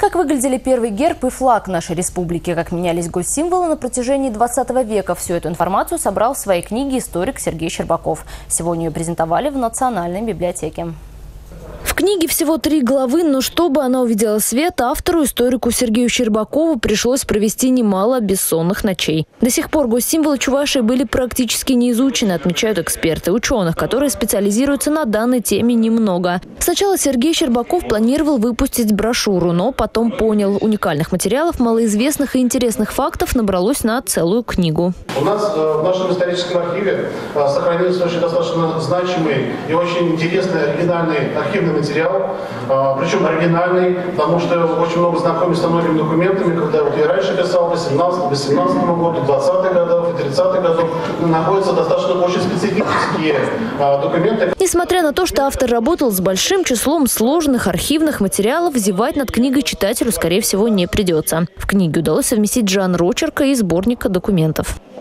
Как выглядели первый герб и флаг нашей республики, как менялись госсимволы на протяжении 20 века. Всю эту информацию собрал в своей книге историк Сергей Щербаков. Сегодня ее презентовали в Национальной библиотеке. В книге всего 3 главы, но чтобы она увидела свет, автору, историку Сергею Щербакову пришлось провести немало бессонных ночей. До сих пор госсимволы Чувашии были практически не изучены, отмечают эксперты. Ученых, которые специализируются на данной теме, немного. Сначала Сергей Щербаков планировал выпустить брошюру, но потом понял, уникальных материалов, малоизвестных и интересных фактов набралось на целую книгу. У нас в нашем историческом архиве сохранился очень достаточно значимый и очень интересный оригинальный архивный материал, причем оригинальный, потому что очень много знакомиться со многими документами, когда вот я раньше писал, 18 года, 20-х годов и 30-х годов, находятся достаточно очень специфические документы. Несмотря на то, что автор работал с большим числом сложных архивных материалов, зевать над книгой читателю, скорее всего, не придется. В книге удалось совместить жанр очерка и сборника документов.